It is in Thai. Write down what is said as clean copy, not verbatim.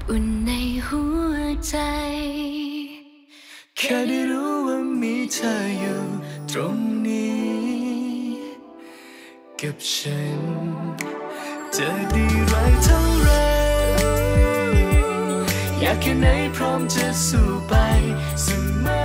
อุ่นในหัวใจแค่ได้รู้ว่ามีเธออยู่ตรงนี้กับฉันจะดีไรเท่าไรอยากแค่ไหนพร้อมจะสู้ไปเสมอ